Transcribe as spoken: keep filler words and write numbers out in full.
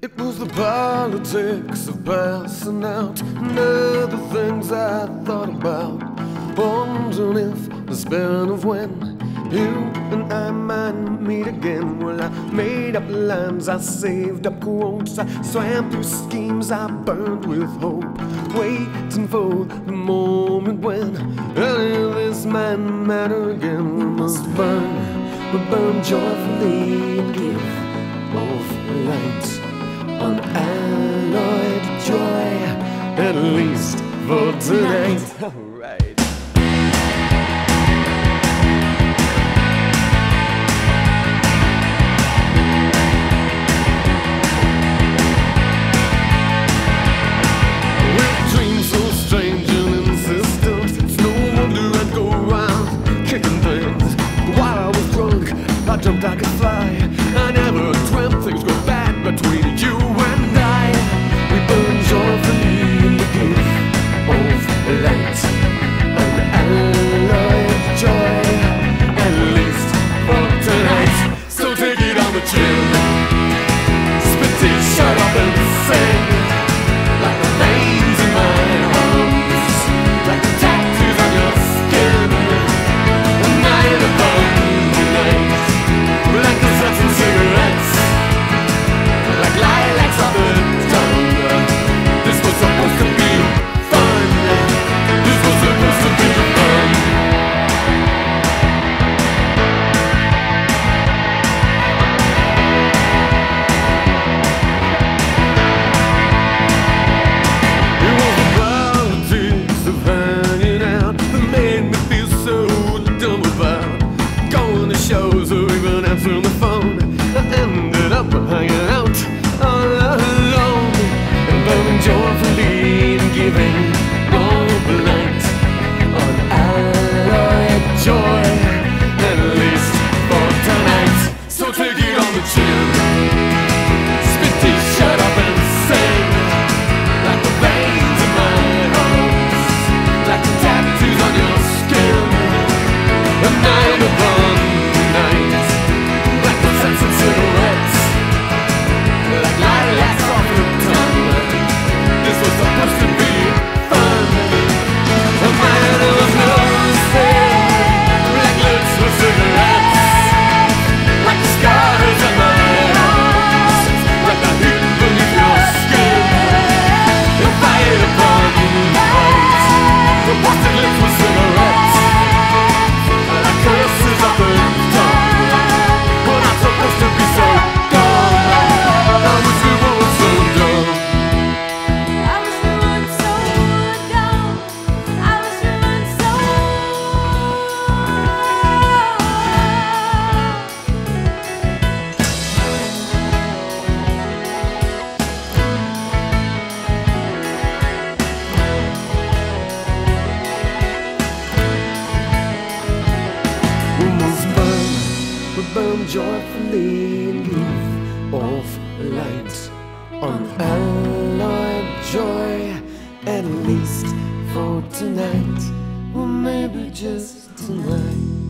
It was the politics of passing out and other things I thought about, wondering if there's been of when you and I might meet again. Well, I made up lines, I saved up quotes, I swam through schemes, I burned with hope, waiting for the moment when any of this might matter again. We must burn, we burn joyfully and give off light, unalloyed joy, at least for tonight. Alright. With dreams so strange and insistent, it's no wonder I'd go around kicking things. While I was drunk, I jumped like a fly. I never dreamt things go bad between you and I. We burn joyfully in the gift of light, unalloyed joy, at least for tonight. So take it on the chin, spit it, shut up and sing, like the veins in my arms, like the tattoos on your skin. A night upon night, like the sets and cigarettes, like lilacs on the tongue. This was supposed to be fun. This was supposed to be fun. It was the politics of hanging out that made me feel so dumb about going to shows or even answering the phone. I ended up hanging out all alone and burning joyfully and giving all the light, unalloyed joy, at least for tonight. So take it on the chin, spit it, shut up and sing, like the veins in my arms, like the tattoos on your skin. A night upon night, like the scents and cigarettes, like lilacs off your tongue. This was supposed to be fun. A man who was no mistake, like lips with cigarettes, like the scars on my arms, like the heat beneath your skin. A fight upon fight, the busted lips with cigarettes, like curses off the tongue. We're not supposed to be so dumb. I wish we weren't so dumb. I wish we weren't so dumb. I wish we weren't so. We must burn, we burn joyfully and give off light, unalloyed joy, at least for tonight, or maybe just tonight.